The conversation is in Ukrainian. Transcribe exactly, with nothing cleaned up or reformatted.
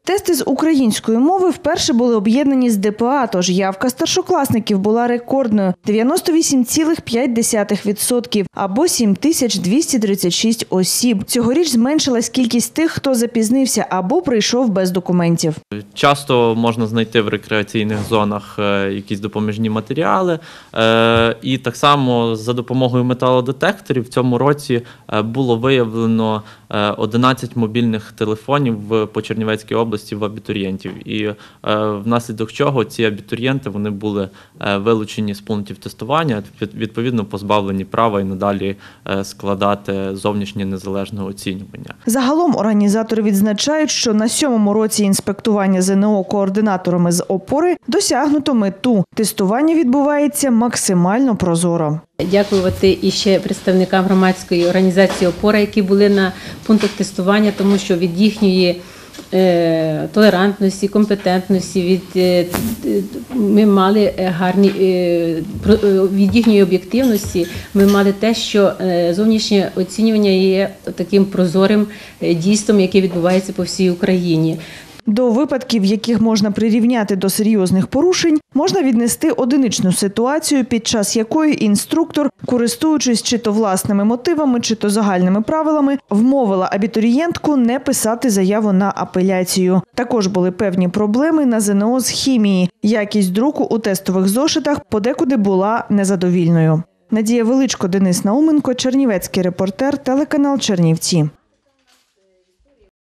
Тести з української мови вперше були об'єднані з д п а, тож явка старшокласників була рекордною – дев'яносто вісім цілих п'ять десятих відсотка або сім тисяч двісті тридцять шість осіб. Цьогоріч зменшилась кількість тих, хто запізнився або прийшов без документів. Часто можна знайти в рекреаційних зонах якісь допоміжні матеріали. І так само за допомогою металодетекторів в цьому році було виявлено одинадцять мобільних телефонів по Чернівецькій області в абітурієнтів. І внаслідок чого ці абітурієнти вони були вилучені з пунктів тестування, відповідно позбавлені права і надалі складати зовнішнє незалежне оцінювання. Загалом організатори відзначають, що на сьомому році інспектування зе ен о координаторами з опори досягнуто мету. Тестування відбувається максимально прозоро. Дякувати іще представникам громадської організації «Опора», які були на пунктах тестування, тому що від їхньої е, толерантності, компетентності, від, е, ми мали гарні, е, від їхньої об'єктивності ми мали те, що е, зовнішнє оцінювання є таким прозорим дійством, яке відбувається по всій Україні. До випадків, яких можна прирівняти до серйозних порушень, можна віднести одиничну ситуацію, під час якої інструктор, користуючись чи то власними мотивами, чи то загальними правилами, вмовила абітурієнтку не писати заяву на апеляцію. Також були певні проблеми на зе ен о з хімії. Якість друку у тестових зошитах подекуди була незадовільною. Надія Величко, Денис Науменко, Чернівецький репортер, телеканал Чернівці.